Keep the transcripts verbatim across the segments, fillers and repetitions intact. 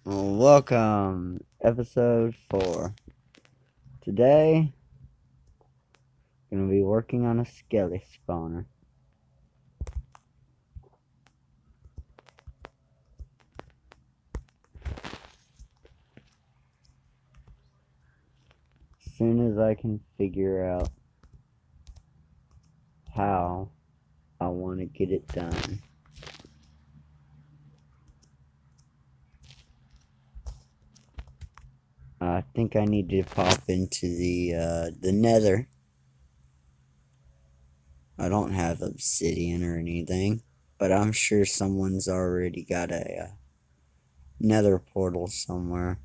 Well, welcome, episode four. Today, I'm going to be working on a Skelly spawner. As soon as I can figure out how I want to get it done. I think I need to pop into the, uh, the nether. I don't have obsidian or anything, but I'm sure someone's already got a uh, nether portal somewhere.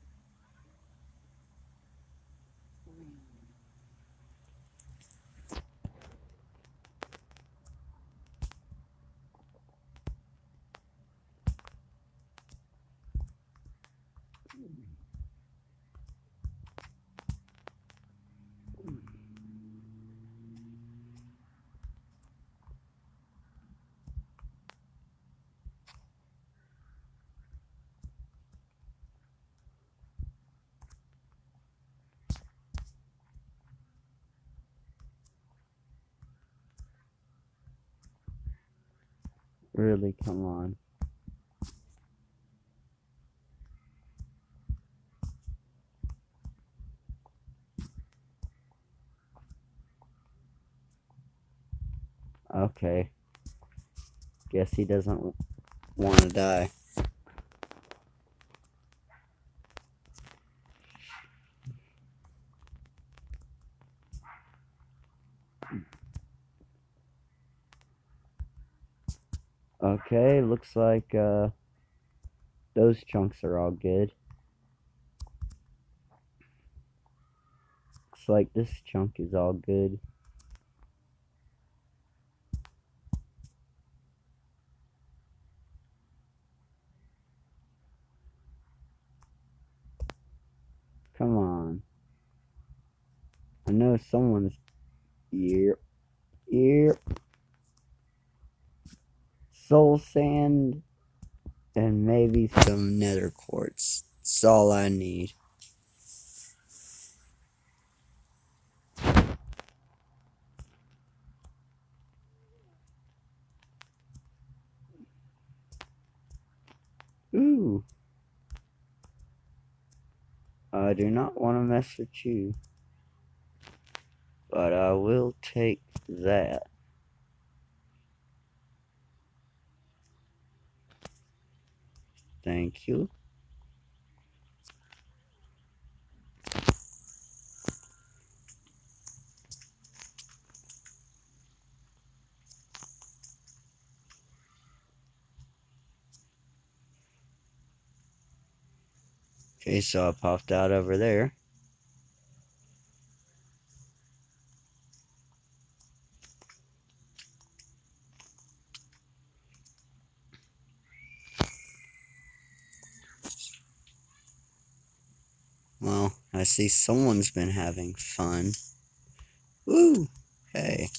Really, come on. Okay. Guess he doesn't want to die. Okay, looks like uh, those chunks are all good. Looks like this chunk is all good. Come on. I know someone's here. Here. Soul sand and maybe some nether quartz. That's all I need. Ooh. I do not want to mess with you. But I will take that. Thank you. Okay, so I popped out over there. Well, I see someone's been having fun. Woo! Hey.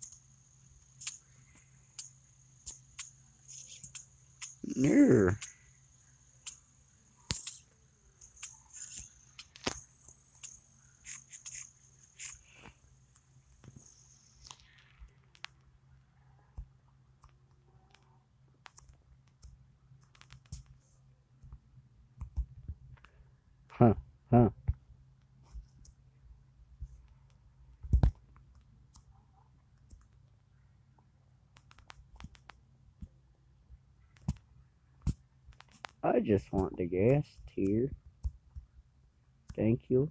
Ner. Huh, huh. I just want the gas here. Thank you.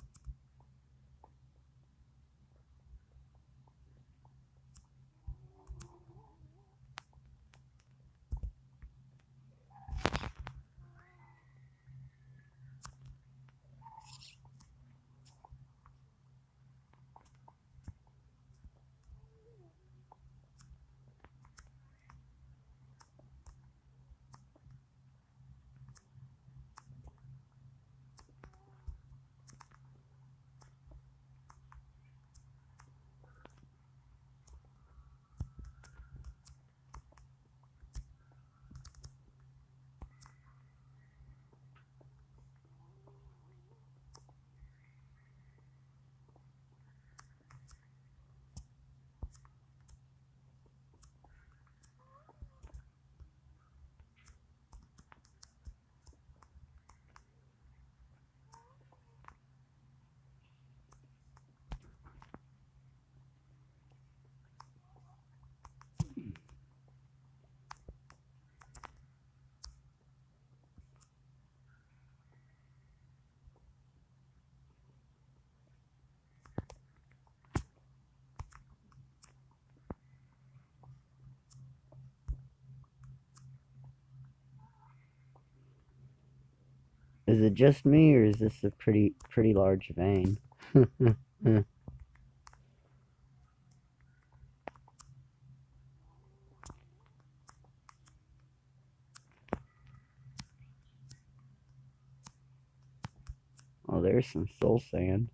Is it just me, or is this a pretty, pretty large vein? Oh, there's some soul sand.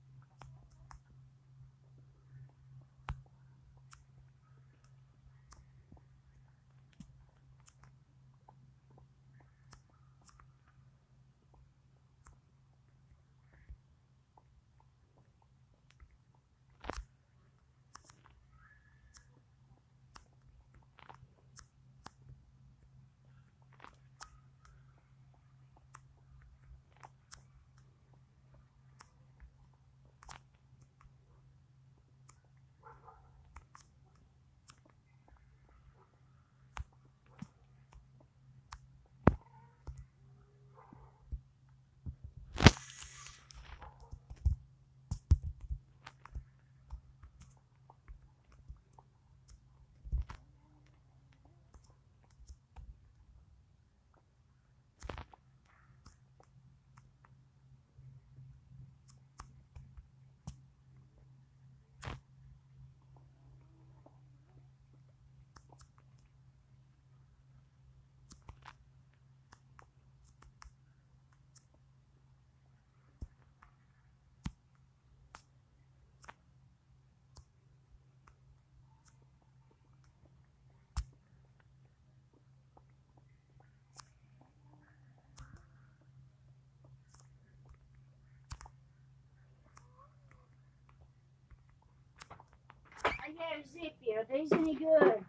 I got a zippy. Are these any good?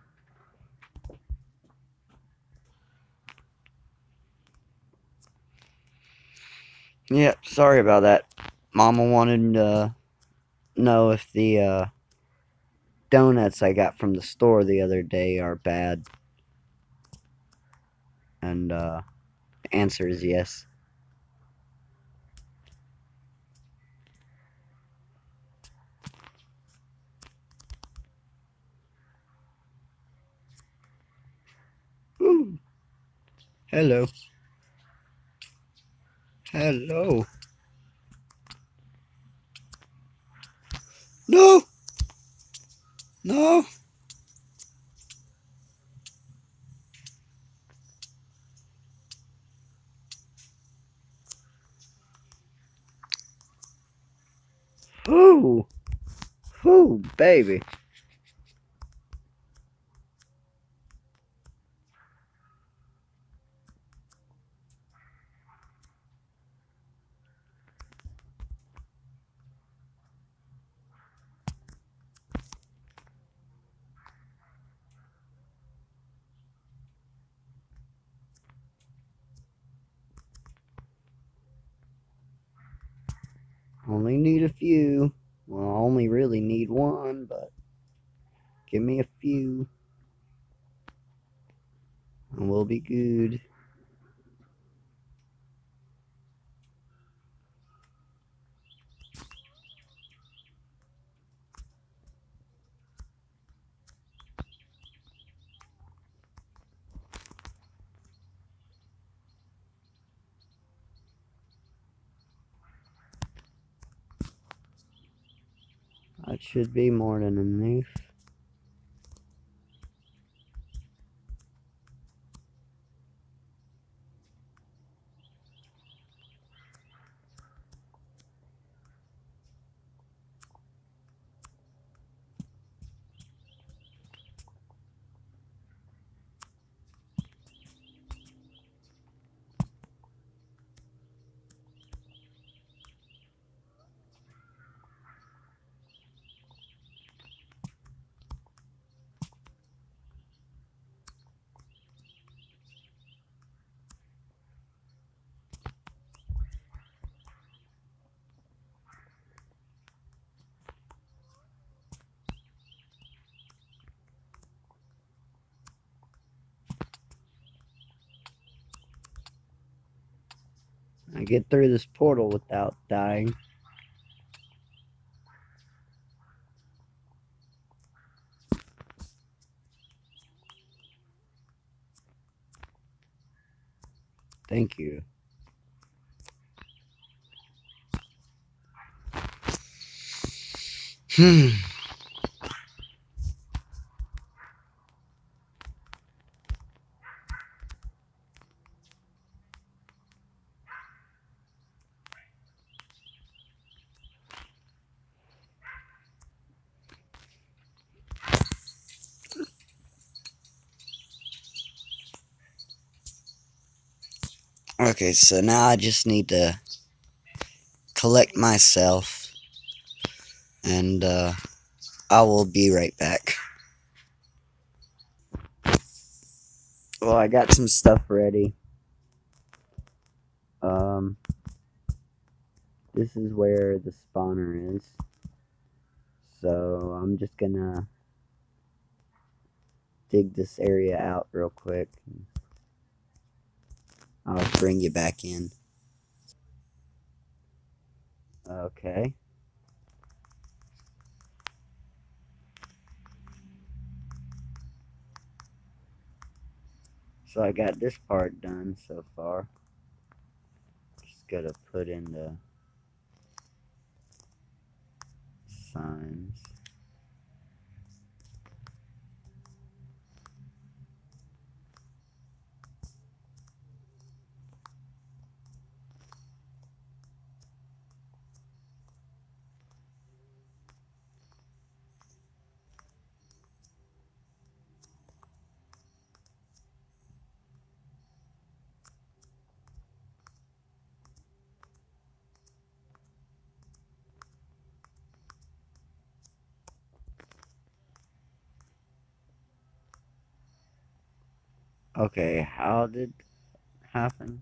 Yeah, sorry about that. Mama wanted to know if the uh, donuts I got from the store the other day are bad. And uh, the answer is yes. Ooh. Hello. Hello. No! No! Ooh! Ooh, baby. Only need a few. Well, I only really need one, but give me a few and we'll be good. That should be more than enough. I get through this portal without dying. Thank you. Hmm. Okay, so now I just need to collect myself, and uh, I will be right back. Well, I got some stuff ready. Um, this is where the spawner is. So I'm just gonna dig this area out real quick. I'll bring you back in. Okay. So I got this part done so far. Just gotta put in the signs. Okay, how did it happen?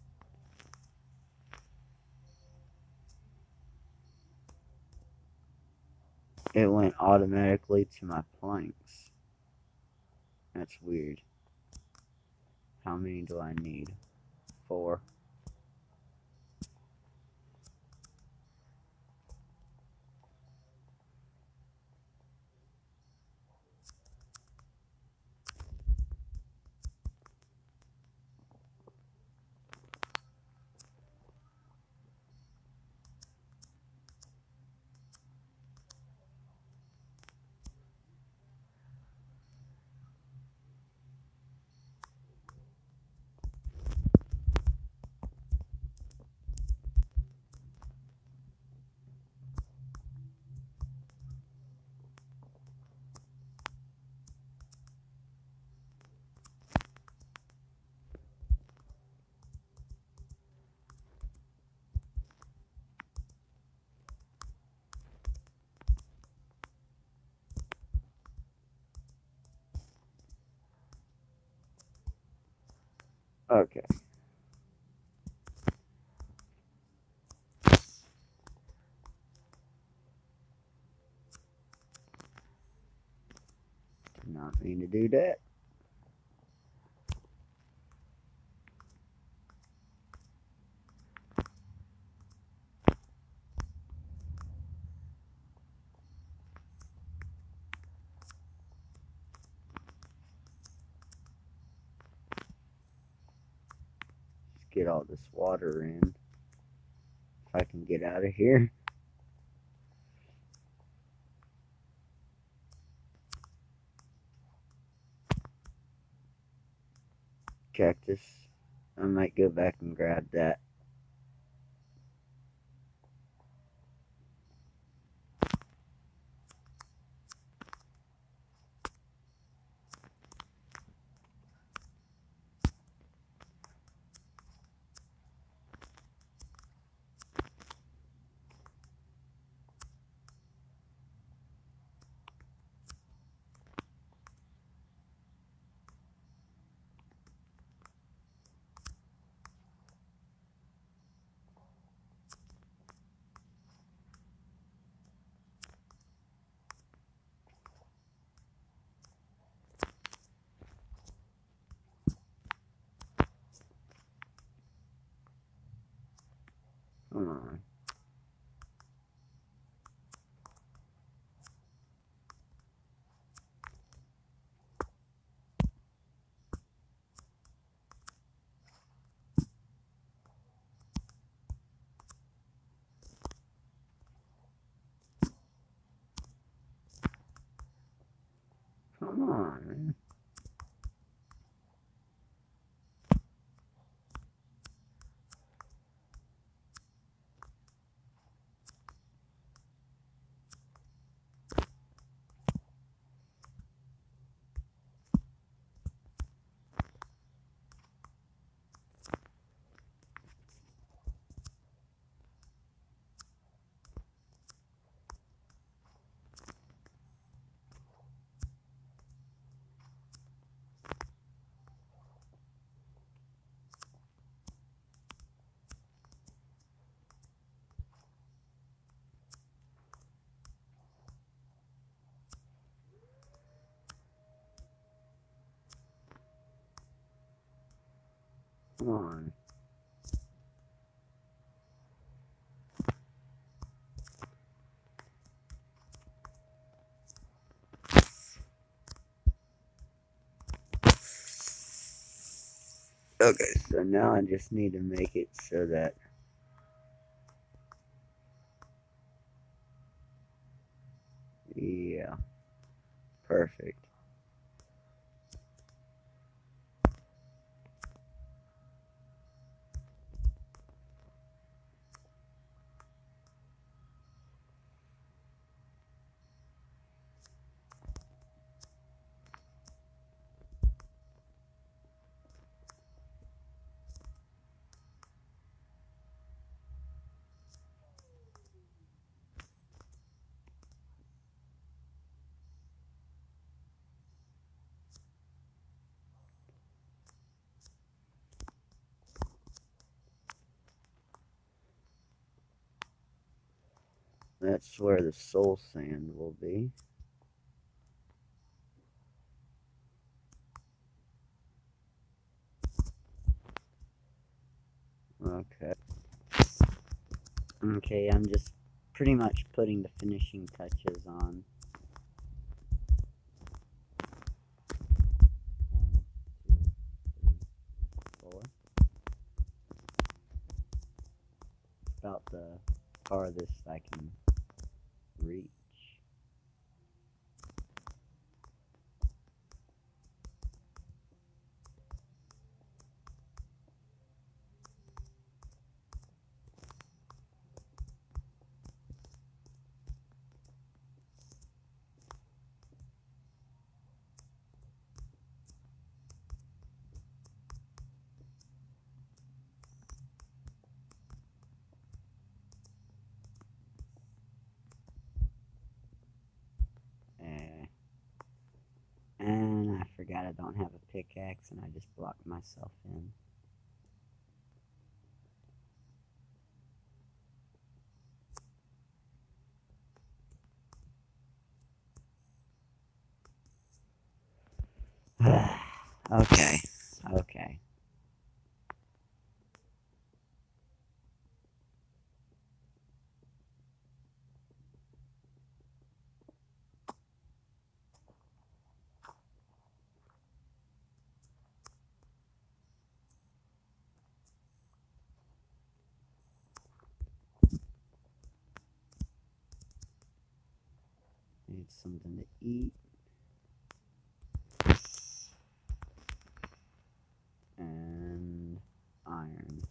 It went automatically to my planks. That's weird. How many do I need? Four. Okay. Did not mean to do that. Just get all this water in. If I can get out of here. Cactus. I might go back and grab that. Come on. Come on, man. Come on. Okay, so now I just need to make it so that yeah, perfect. That's where the soul sand will be. Okay. Okay, I'm just pretty much putting the finishing touches on. One, two, three, four. About the farthest I can reach. Eh. And I forgot I don't have a pickaxe and I just blocked myself in. Okay, okay. Need something to eat. And iron.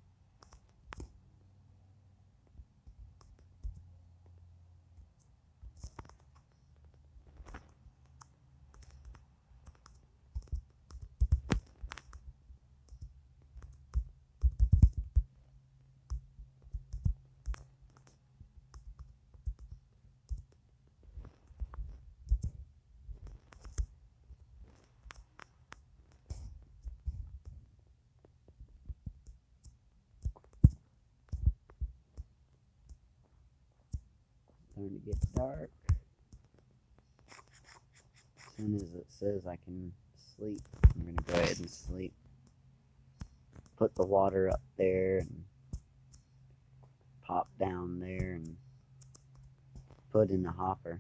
Starting to get dark. As soon as it says I can sleep, I'm gonna go ahead and sleep. Put the water up there and pop down there and put in the hopper.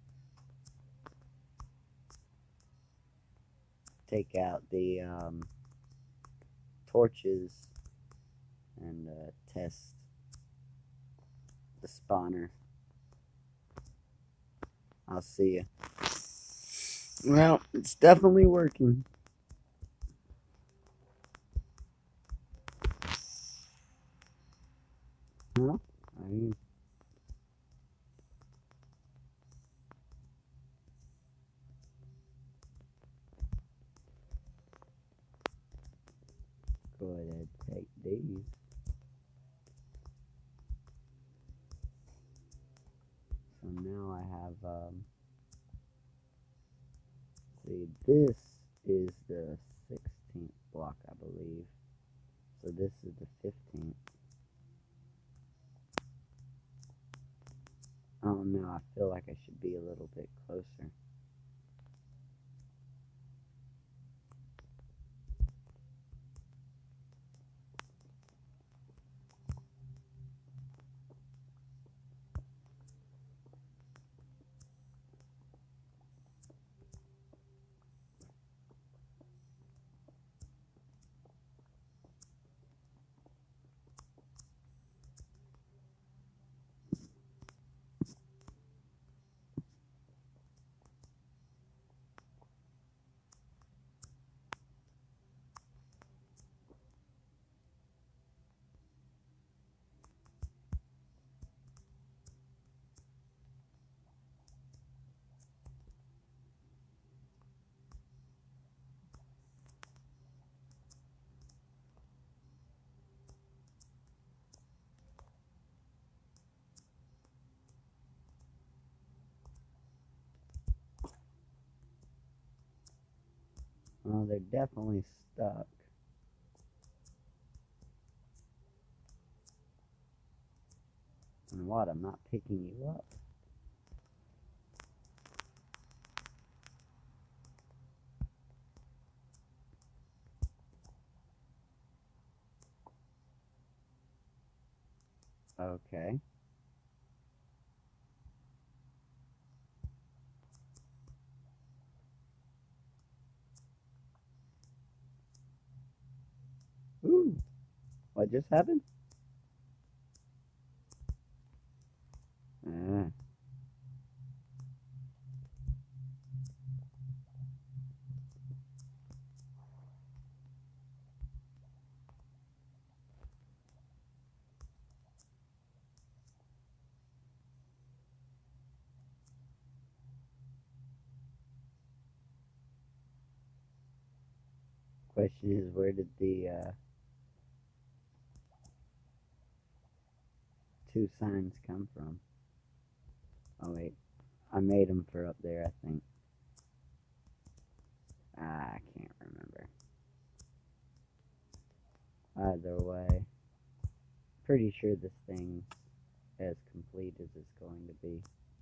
Take out the um, torches and uh, test the spawner. I'll see you. Well, it's definitely working. Well, I mean, go ahead and take these. So now I have, um, see, this is the sixteenth block, I believe. So this is the fifteenth. Oh no, I feel like I should be a little bit closer. Oh, they're definitely stuck. And what? I'm not picking you up. Okay. Ooh, what just happened? Ah, question is, where did the uh, two signs come from? Oh wait, I made them for up there, I think. Ah, I can't remember. Either way, pretty sure this thing's as complete as it's going to be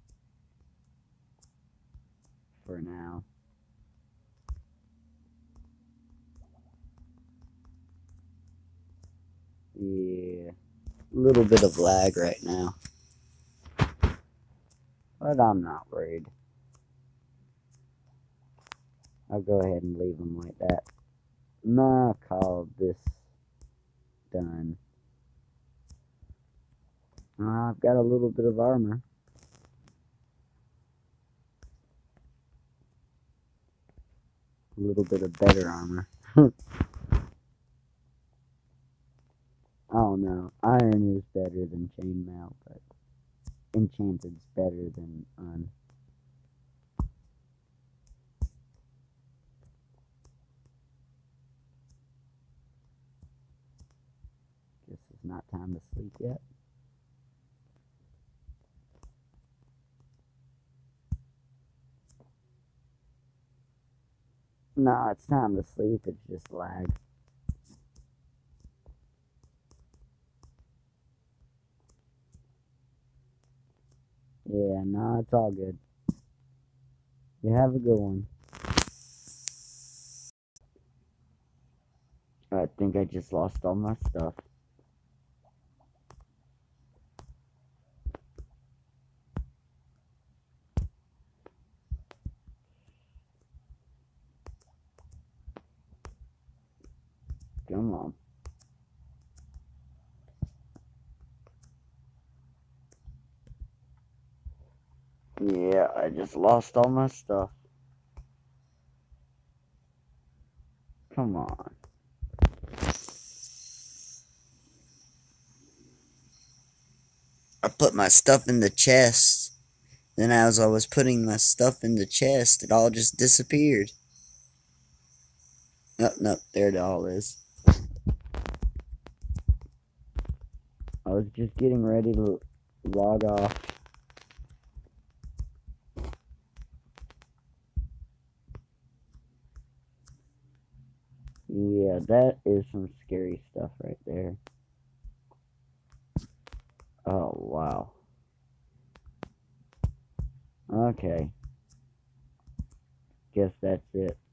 for now. Yeah, a little bit of lag right now, but I'm not worried. I'll go ahead and leave them like that. Nah, I'll call this done. Uh, I've got a little bit of armor. A little bit of better armor. Oh no, iron is better than chainmail, but enchanted's better than un. Guess it's not time to sleep yet. No, it's time to sleep, it's just lag. Yeah, no, it's all good. You have a good one. I think I just lost all my stuff. Come on. Yeah, I just lost all my stuff. Come on. I put my stuff in the chest. Then as I was putting my stuff in the chest, it all just disappeared. Nope, nope, there it all is. I was just getting ready to log off. Yeah, that is some scary stuff right there. Oh, wow. Okay. Guess that's it.